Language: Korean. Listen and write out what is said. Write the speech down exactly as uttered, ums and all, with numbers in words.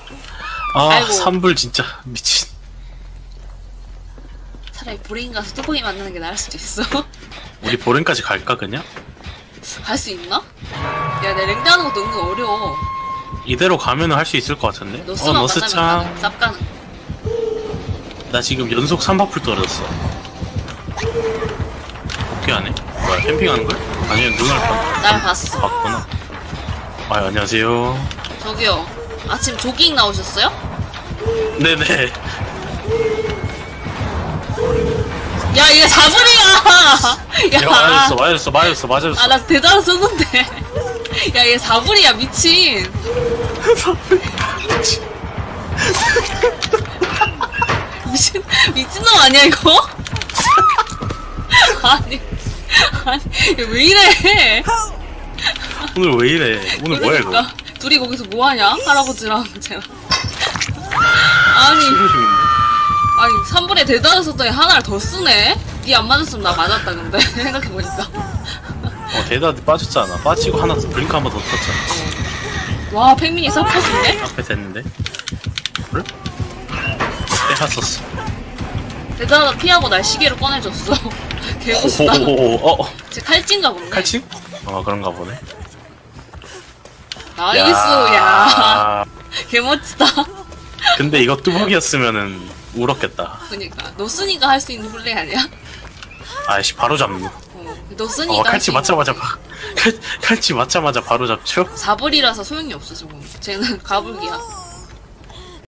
아, 아이고. 산불 진짜 미친. 차라리 브레인 가서 뚜벅이 만나는 게 나을 수도 있어. 우리 보렌까지 갈까 그냥? 갈 수 있나? 야, 내 랭다하는 것도 은근 어려워. 이대로 가면은 할 수 있을 것 같은데? 어, 너스만 너스 만나면 창. 가능. 쌉 가능. 나 지금 연속 삼바풀 떨어졌어. 어떻게 하네? 뭐야, 캠핑하는 거야? 아니면 눈을 봐. 날 봤어. 봤구나. 아, 안녕하세요. 저기요. 아침 조깅 나오셨어요? 네네. 야, 이거 사불이야! 야, 맞았어, 맞았어, 맞았어, 맞았어. 아, 나 대단히 썼는데. 야, 얘 사불이야, 미친. 미친, 미친놈 아니야, 이거? 아니, 아니, 얘왜 이래? 오늘 왜 이래? 오늘 뭐야, 이거? 그러니까, 둘이 거기서 뭐하냐? 할아버지랑 쟤랑. 아니, 신호중인데? 아니, 삼 분에 대단히 썼더니 하나를 더 쓰네? 니 안 맞았으면 나 맞았다, 근데. 생각해보니까. 어, 대다디 빠졌잖아. 빠지고 하나 더, 블링크 한 번 더 떴잖아. 와, 팽민이 sap퍼지네? 앞에 됐는데? 그래? 빼갔었어. 대단하다 피하고 날 시계로 꺼내줬어. 개멋있다. 호호호호, 어, 쟤 칼찐가 보네. 칼칭? 어, 그런가 보네. 나이스, 야. 개멋지다. 근데 이거 뚜벅이었으면은 울었겠다. 그니까. 너 쓰니까 할 수 있는 플레이 아니야? 아이씨, 바로 잡는. 어. 너 쓰니까. 어, 할 칼치 수 있는 맞자마자, 바, 칼, 칼치 맞자마자 바로 잡죠? 사불이라서 소용이 없어, 저건. 쟤는 가불기야.